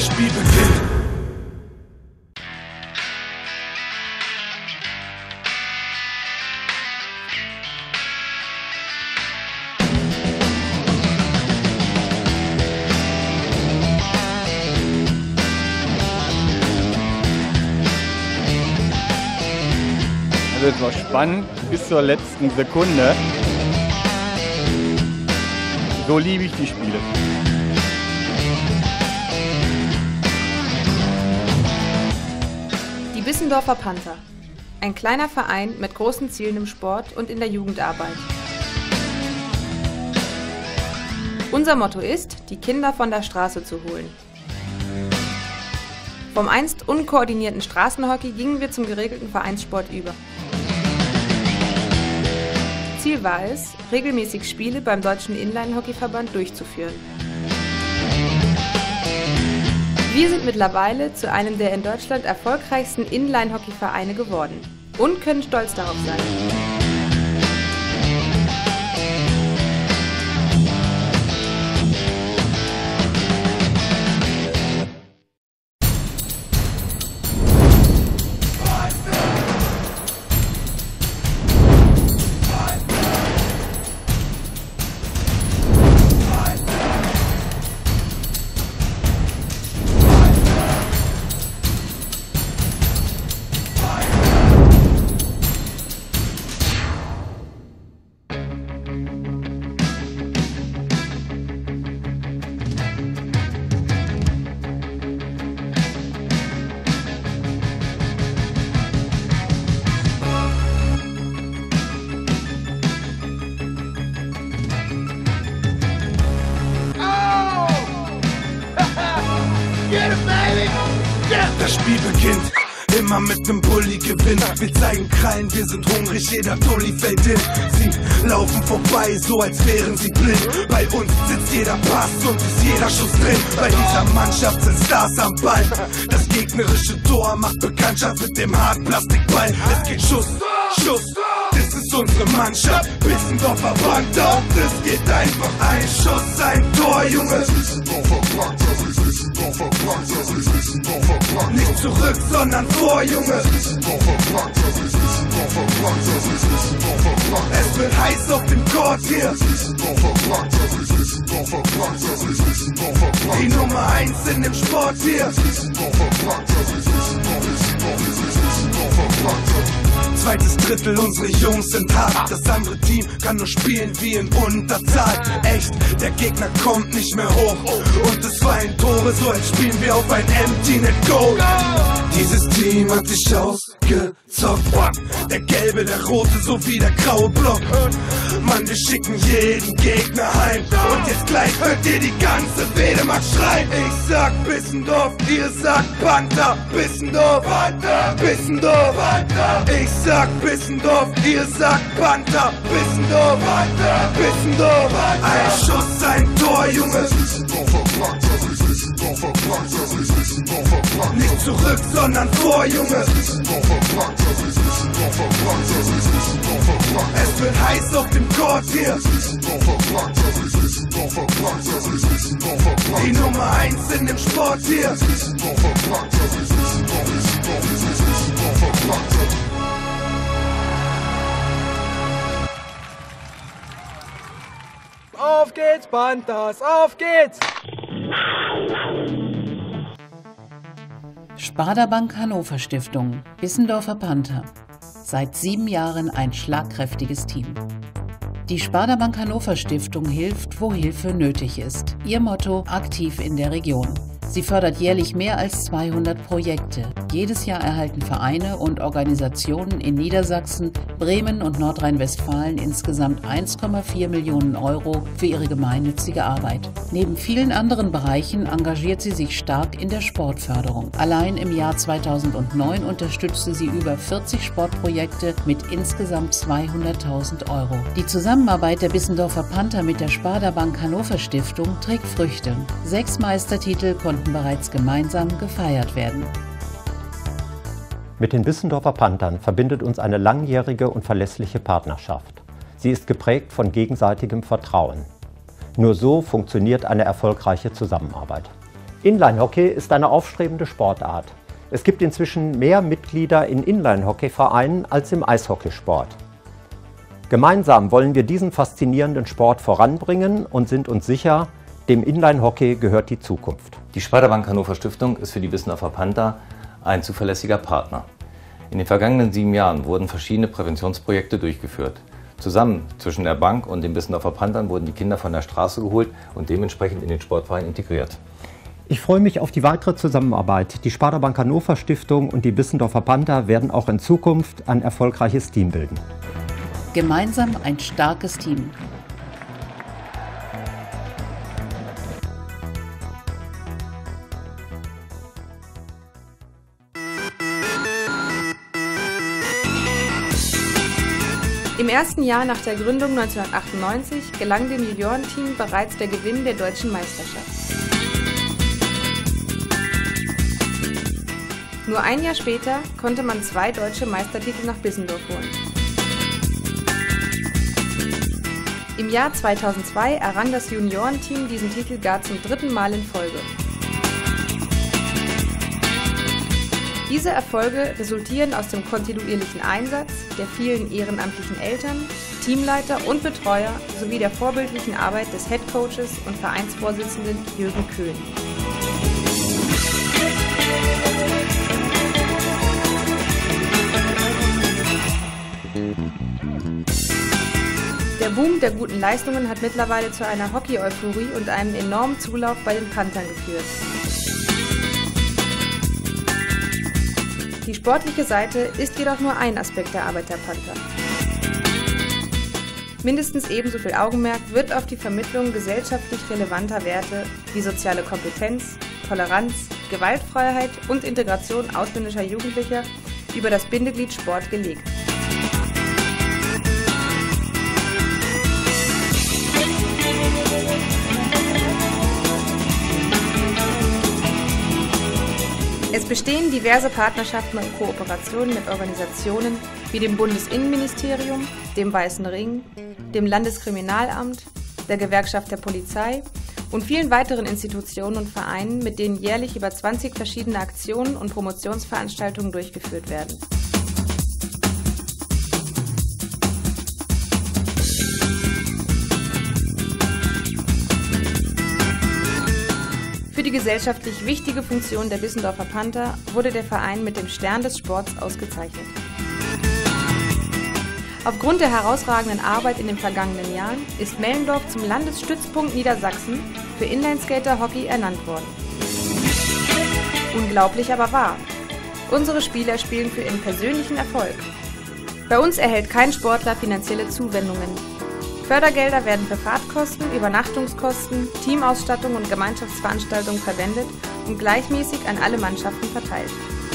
Das Spiel beginnt. Es war spannend bis zur letzten Sekunde. So liebe ich die Spiele. Die Bissendorfer Panther. Ein kleiner Verein mit großen Zielen im Sport und in der Jugendarbeit. Unser Motto ist, die Kinder von der Straße zu holen. Vom einst unkoordinierten Straßenhockey gingen wir zum geregelten Vereinssport über. Ziel war es, regelmäßig Spiele beim Deutschen Inline-Hockey-Verband durchzuführen. Wir sind mittlerweile zu einem der in Deutschland erfolgreichsten Inline-Hockey-Vereine geworden und können stolz darauf sein. Das Spiel beginnt, immer mit nem Bulli gewinnt. Wir zeigen Krallen, wir sind hungrig, jeder Tulli fällt hin. Sie laufen vorbei, so als wären sie blind. Bei uns sitzt jeder Pass und ist jeder Schuss drin. Bei dieser Mannschaft sind Stars am Ball. Das gegnerische Tor macht Bekanntschaft mit dem Hartplastikball. Es geht Schuss, Schuss, das ist unsere Mannschaft. Bissendorfer Panther, das geht einfach ein Schuss, ein Tor, Junge. Nicht zurück, sondern vor, Junge. Es wird heiß auf dem Court hier. Die Nummer 1 in dem Sport hier. Zweites Drittel, unsere Jungs sind hart. Das andere Team kann nur spielen wie in Unterzahl. Echt, der Gegner kommt nicht mehr hoch. Und es fallen Tore, so als spielen wir auf ein Empty Net Goal. Dieses Team hat sich ausgezockt. Der gelbe, der rote sowie der graue Block. Mann, wir schicken jeden Gegner heim. Und jetzt gleich hört ihr die ganze Wedemark schreien. Ich sag Bissendorf, ihr sagt Panther. Bissendorf, Panther, Bissendorf, Panther. Ich sag Bissendorf, ihr sagt Panther. Bissendorf, Panther, Bissendorf, Panther. Ein Schuss, ein Tor, Junge. Nicht zurück, sondern vor, Junge. Es wird heiß auf dem Court hier. Die Nummer 1 in dem Sport hier. Auf geht's, Panthers, auf geht's! Sparda-Bank Hannover Stiftung, Bissendorfer Panther. Seit 7 Jahren ein schlagkräftiges Team. Die Sparda-Bank Hannover Stiftung hilft, wo Hilfe nötig ist. Ihr Motto: aktiv in der Region. Sie fördert jährlich mehr als 200 Projekte. Jedes Jahr erhalten Vereine und Organisationen in Niedersachsen, Bremen und Nordrhein-Westfalen insgesamt 1,4 Millionen Euro für ihre gemeinnützige Arbeit. Neben vielen anderen Bereichen engagiert sie sich stark in der Sportförderung. Allein im Jahr 2009 unterstützte sie über 40 Sportprojekte mit insgesamt 200.000 Euro. Die Zusammenarbeit der Bissendorfer Panther mit der Sparda-Bank Hannover Stiftung trägt Früchte. 6 Meistertitel konnten bereits gemeinsam gefeiert werden. Mit den Bissendorfer Panthern verbindet uns eine langjährige und verlässliche Partnerschaft. Sie ist geprägt von gegenseitigem Vertrauen. Nur so funktioniert eine erfolgreiche Zusammenarbeit. Inline-Hockey ist eine aufstrebende Sportart. Es gibt inzwischen mehr Mitglieder in Inline-Hockey-Vereinen als im Eishockeysport. Gemeinsam wollen wir diesen faszinierenden Sport voranbringen und sind uns sicher, dem Inline-Hockey gehört die Zukunft. Die Sparda Bank Hannover Stiftung ist für die Bissendorfer Panther ein zuverlässiger Partner. In den vergangenen 7 Jahren wurden verschiedene Präventionsprojekte durchgeführt. Zusammen zwischen der Bank und den Bissendorfer Panthern wurden die Kinder von der Straße geholt und dementsprechend in den Sportverein integriert. Ich freue mich auf die weitere Zusammenarbeit. Die Sparda Bank Hannover Stiftung und die Bissendorfer Panther werden auch in Zukunft ein erfolgreiches Team bilden. Gemeinsam ein starkes Team. Im ersten Jahr nach der Gründung 1998 gelang dem Juniorenteam bereits der Gewinn der deutschen Meisterschaft. Nur ein Jahr später konnte man 2 deutsche Meistertitel nach Bissendorf holen. Im Jahr 2002 errang das Juniorenteam diesen Titel gar zum 3. Mal in Folge. Diese Erfolge resultieren aus dem kontinuierlichen Einsatz der vielen ehrenamtlichen Eltern, Teamleiter und Betreuer sowie der vorbildlichen Arbeit des Headcoaches und Vereinsvorsitzenden Jürgen Köhn. Der Boom der guten Leistungen hat mittlerweile zu einer Hockey-Euphorie und einem enormen Zulauf bei den Panthern geführt. Die sportliche Seite ist jedoch nur ein Aspekt der Arbeit der Panther. Mindestens ebenso viel Augenmerk wird auf die Vermittlung gesellschaftlich relevanter Werte wie soziale Kompetenz, Toleranz, Gewaltfreiheit und Integration ausländischer Jugendlicher über das Bindeglied Sport gelegt. Es bestehen diverse Partnerschaften und Kooperationen mit Organisationen wie dem Bundesinnenministerium, dem Weißen Ring, dem Landeskriminalamt, der Gewerkschaft der Polizei und vielen weiteren Institutionen und Vereinen, mit denen jährlich über 20 verschiedene Aktionen und Promotionsveranstaltungen durchgeführt werden. Für die gesellschaftlich wichtige Funktion der Bissendorfer Panther wurde der Verein mit dem Stern des Sports ausgezeichnet. Aufgrund der herausragenden Arbeit in den vergangenen Jahren ist Mellendorf zum Landesstützpunkt Niedersachsen für Inlineskater-Hockey ernannt worden. Unglaublich, aber wahr. Unsere Spieler spielen für ihren persönlichen Erfolg. Bei uns erhält kein Sportler finanzielle Zuwendungen. Fördergelder werden für Fahrtkosten, Übernachtungskosten, Teamausstattung und Gemeinschaftsveranstaltungen verwendet und gleichmäßig an alle Mannschaften verteilt.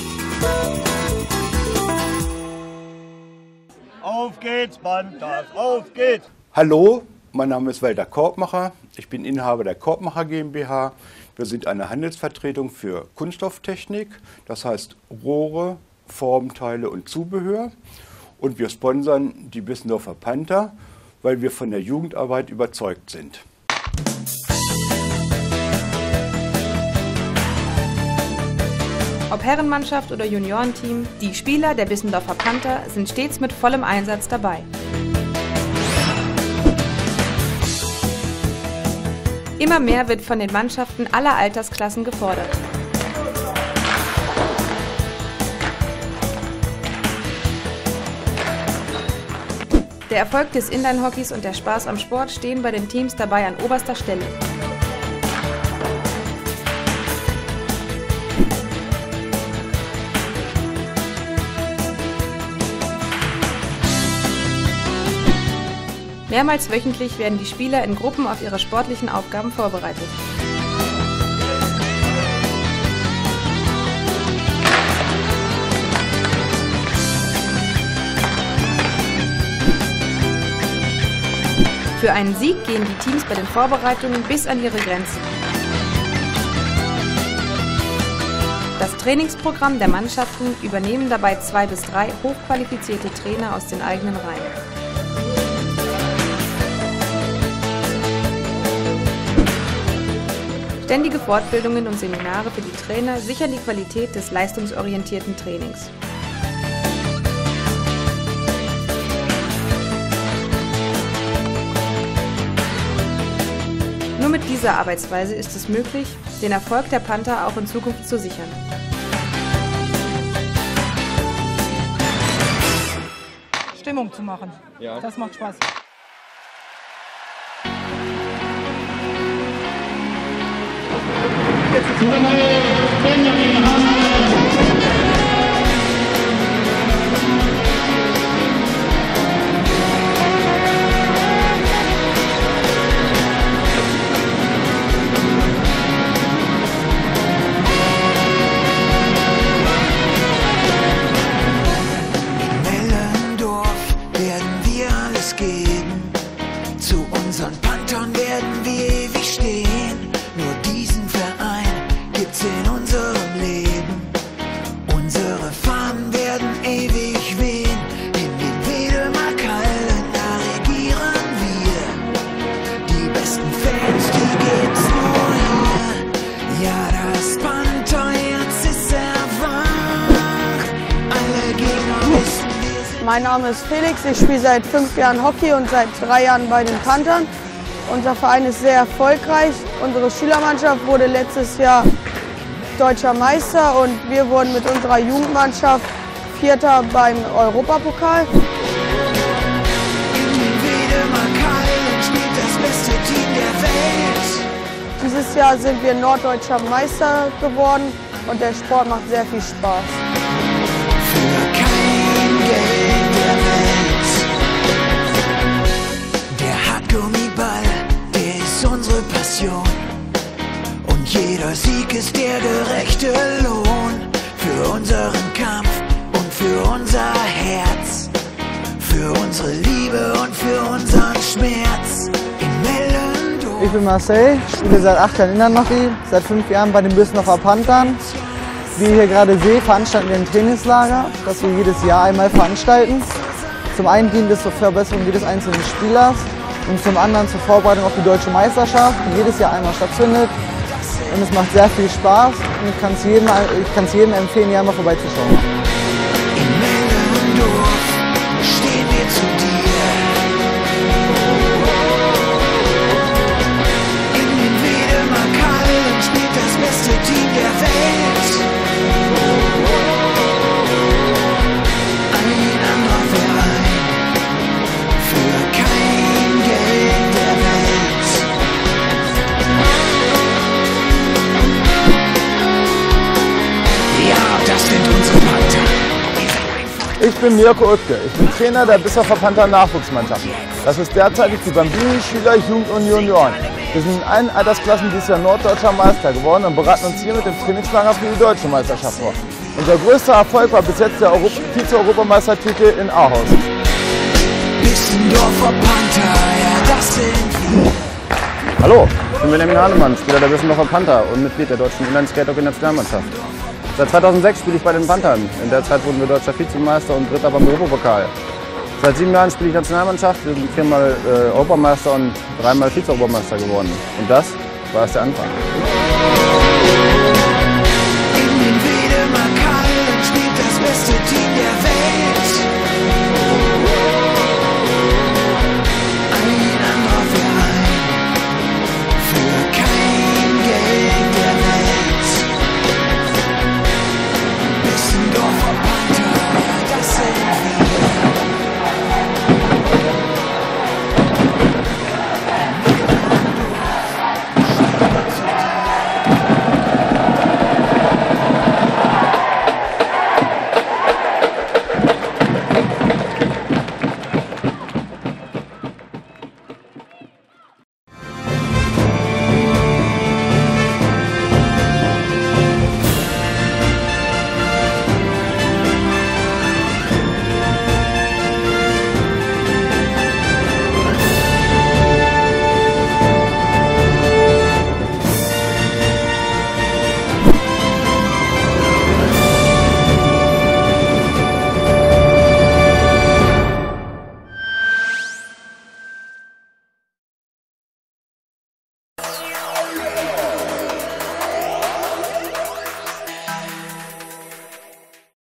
Auf geht's, Panthers, auf geht's! Hallo, mein Name ist Walter Korbmacher. Ich bin Inhaber der Korbmacher GmbH. Wir sind eine Handelsvertretung für Kunststofftechnik, das heißt Rohre, Formteile und Zubehör. Und wir sponsern die Bissendorfer Panther, weil wir von der Jugendarbeit überzeugt sind. Ob Herrenmannschaft oder Juniorenteam, die Spieler der Bissendorfer Panther sind stets mit vollem Einsatz dabei. Immer mehr wird von den Mannschaften aller Altersklassen gefordert. Der Erfolg des Inline-Hockeys und der Spaß am Sport stehen bei den Teams dabei an oberster Stelle. Mehrmals wöchentlich werden die Spieler in Gruppen auf ihre sportlichen Aufgaben vorbereitet. Für einen Sieg gehen die Teams bei den Vorbereitungen bis an ihre Grenzen. Das Trainingsprogramm der Mannschaften übernehmen dabei 2 bis 3 hochqualifizierte Trainer aus den eigenen Reihen. Ständige Fortbildungen und Seminare für die Trainer sichern die Qualität des leistungsorientierten Trainings. Nur mit dieser Arbeitsweise ist es möglich, den Erfolg der Panther auch in Zukunft zu sichern. Stimmung zu machen. Ja. Das macht Spaß. Zu unseren Panthern werden wir ewig stehen. Nur diesen Verein gibt's in unserem Leben. Unsere Fahnen werden ewig wehen. In den Wedemark-Hallen, da regieren wir. Die besten Fans, die gibt's nur hier. Ja, das Pantherherz ist erwacht. Alle Gegner wissen. Mein Name ist Felix, ich spiele seit 5 Jahren Hockey und seit 3 Jahren bei den Panthern. Unser Verein ist sehr erfolgreich. Unsere Schülermannschaft wurde letztes Jahr deutscher Meister und wir wurden mit unserer Jugendmannschaft Vierter beim Europapokal. Dieses Jahr sind wir norddeutscher Meister geworden und der Sport macht sehr viel Spaß. Unsere Passion und jeder Sieg ist der gerechte Lohn für unseren Kampf und für unser Herz, für unsere Liebe und für unseren Schmerz in Mellendorf. Ich bin Marcel, spiele seit 8 Jahren Inlandhockey, seit 5 Jahren bei den Büssenhofer Panthern. Wie ihr hier gerade seht, veranstalten wir ein Trainingslager, das wir jedes Jahr einmal veranstalten. Zum einen dient es zur Verbesserung jedes einzelnen Spielers. Und zum anderen zur Vorbereitung auf die deutsche Meisterschaft, die jedes Jahr einmal stattfindet. Und es macht sehr viel Spaß und ich kann es jedem empfehlen, hier einmal vorbeizuschauen. In Mellendorf stehen wir zu dir. In den Wedemark-Hallen spielt das beste Team der Welt. Ein anderer Verein für kein Geld der Welt. Ja, das sind unsere Panther. Ich bin Mirko Oetke. Ich bin Trainer der Büssenhofer Panther Nachwuchsmannschaften. Das ist derzeitig die Bambini, Schüler, Jugend und Junioren. Wir sind in allen Altersklassen dieses Jahr norddeutscher Meister geworden und bereiten uns hier mit dem Trainingslager für die deutsche Meisterschaft vor. Unser größter Erfolg war bis jetzt der Vize-Europameistertitel in Ahaus. Büsendorfer Panther, ja, das sind wir. Hallo, ich bin Benjamin Hahnemann, Spieler der Büsendorfer Panther und Mitglied der deutschen Inline-Skate-Hockey-Nationalmannschaft. Seit 2006 spiele ich bei den Panthern. In der Zeit wurden wir deutscher Vizemeister und Dritter beim Europapokal. Seit 7 Jahren spiele ich Nationalmannschaft. Wir sind 4-mal Europameister und 3-mal Vize-Europameister geworden. Und das war erst der Anfang.